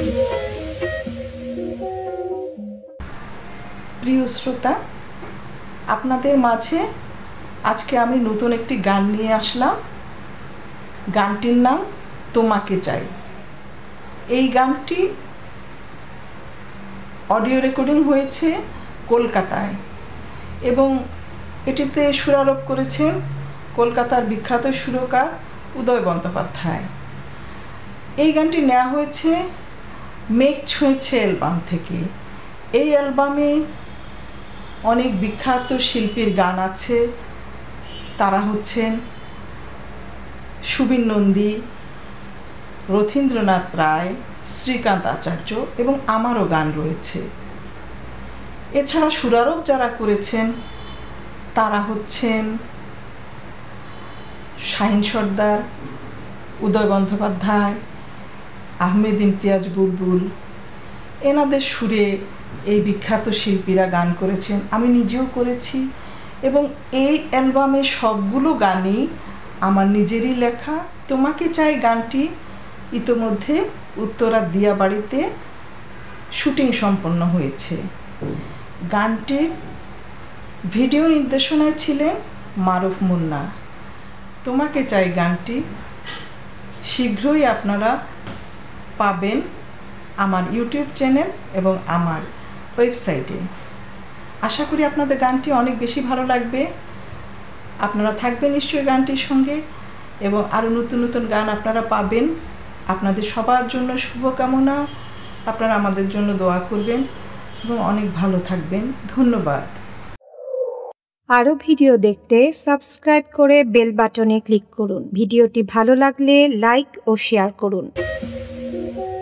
প্রিয় শ্রোতা, আপনাদের মাঝে আজকে আমি নতুন একটি গান নিয়ে আসলাম। গানটির নাম তোমাকে চাই। এই গানটি অডিও রেকর্ডিং হয়েছে কলকাতায় এবং এটিতে সুরারোপ করেছেন কলকাতার বিখ্যাত সুরকার উদয় বন্দ্যোপাধ্যায়। এই গানটি নেওয়া হয়েছে মেঘ ছুঁয়েছে অ্যালবাম থেকে। এই অ্যালবামে অনেক বিখ্যাত শিল্পীর গান আছে। তারা হচ্ছেন সুবীর নন্দী, রথীন্দ্রনাথ রায়, শ্রীকান্ত আচার্য এবং আমারও গান রয়েছে। এছাড়া সুরারোপ যারা করেছেন তারা হচ্ছেন শাহিন সর্দার, উদয় বন্দ্যোপাধ্যায়, আহমেদ ইমতিয়াজ বুলবুল। এনাদের সুরে এই বিখ্যাত শিল্পীরা গান করেছেন, আমি নিজেও করেছি এবং এই অ্যালবামের সবগুলো গানই আমার নিজেরই লেখা। তোমাকে চাই গানটি ইতোমধ্যে উত্তরার দিয়াবাড়িতে শুটিং সম্পন্ন হয়েছে। গানটির ভিডিও নির্দেশনায় ছিলেন মারুফ মুন্না। তোমাকে চাই গানটি শীঘ্রই আপনারা পাবেন আমার ইউটিউব চ্যানেল এবং আমার ওয়েবসাইটে। আশা করি আপনাদের গানটি অনেক বেশি ভালো লাগবে। আপনারা থাকবেন নিশ্চয়ই গানটির সঙ্গে এবং আরও নতুন নতুন গান আপনারা পাবেন। আপনাদের সবার জন্য শুভকামনা। আপনারা আমাদের জন্য দোয়া করবেন এবং অনেক ভালো থাকবেন। ধন্যবাদ। আরও ভিডিও দেখতে সাবস্ক্রাইব করে বেল বাটনে ক্লিক করুন। ভিডিওটি ভালো লাগলে লাইক ও শেয়ার করুন।